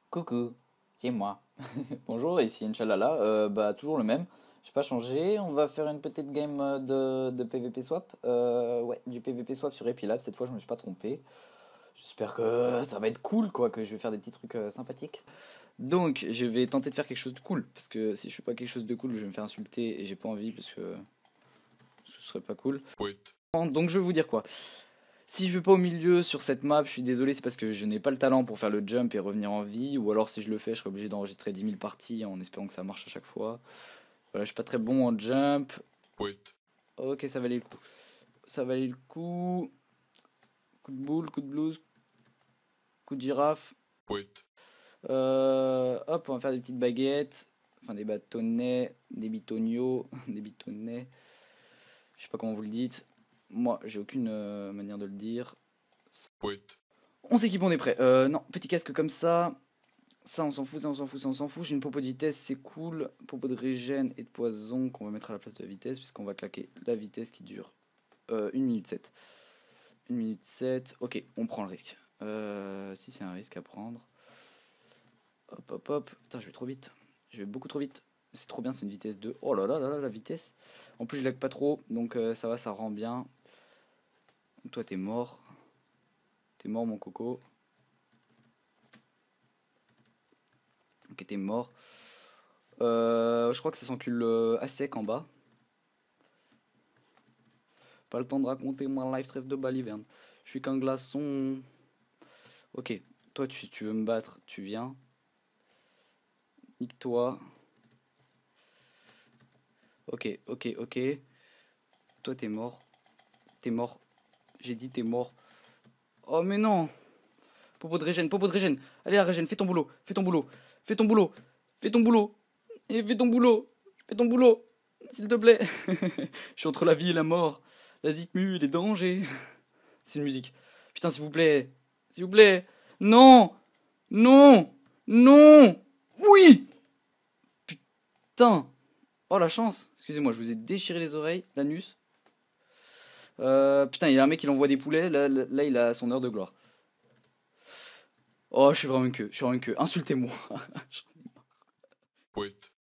Coucou, c'est moi. Bonjour, ici Inch'Allah. Toujours le même. J'ai pas changé. On va faire une petite game de PvP swap. Ouais, du PvP swap sur Epilab. Cette fois, je me suis pas trompé. J'espère que ça va être cool, quoi, que je vais faire des petits trucs sympathiques. Donc, je vais tenter de faire quelque chose de cool. Parce que si je fais pas quelque chose de cool, je vais me faire insulter et j'ai pas envie parce que ce serait pas cool. Wait. Donc, je vais vous dire quoi. Si je vais pas au milieu sur cette map, je suis désolé, c'est parce que je n'ai pas le talent pour faire le jump et revenir en vie. Ou alors si je le fais, je serai obligé d'enregistrer 10 000 parties en espérant que ça marche à chaque fois. Voilà, je suis pas très bon en jump. Wait. Ok, ça valait le coup. Ça valait le coup. Coup de boule, coup de blues, coup de girafe. Wait. Hop, on va faire des petites baguettes. Enfin des bâtonnets, des bitonios, des bitonnets. Je sais pas comment vous le dites. Moi, j'ai aucune manière de le dire. Wait. On s'équipe, on est prêt. Non, petit casque comme ça. Ça, on s'en fout, ça, on s'en fout, ça, on s'en fout. J'ai une popo de vitesse, c'est cool. Popo de régène et de poison qu'on va mettre à la place de la vitesse, puisqu'on va claquer la vitesse qui dure 1 minute 7. 1 minute 7. Ok, on prend le risque. Si c'est un risque à prendre. Hop, hop, hop. Putain, je vais trop vite. Je vais beaucoup trop vite. C'est trop bien, c'est une vitesse de. Oh là là là là, la vitesse. En plus, je lag pas trop, donc ça va, ça rend bien. Toi, t'es mort. T'es mort, mon coco. Ok, t'es mort. Je crois que ça s'encule à sec en bas. Pas le temps de raconter mon life trêve de baliverne. Je suis qu'un glaçon. Ok, toi tu veux me battre, tu viens. Nique-toi. Ok, ok, ok. Toi t'es mort. T'es mort. J'ai dit t'es mort. Oh mais non. Popo de régène, popo de régène. Allez la régène, fais ton boulot. Fais ton boulot. Fais ton boulot. Fais ton boulot. Et fais ton boulot. Fais ton boulot. S'il te plaît. Je suis entre la vie et la mort. La zikmu et les dangers. C'est une musique. Putain, s'il vous plaît. S'il vous plaît. Non. Non. Non. Oui. Putain. Oh la chance. Excusez-moi, je vous ai déchiré les oreilles, l'anus. Putain, il y a un mec qui envoie des poulets. Là, il a son heure de gloire. Oh, je suis vraiment une queue. Je suis vraiment une queue. Insultez-moi. Wait.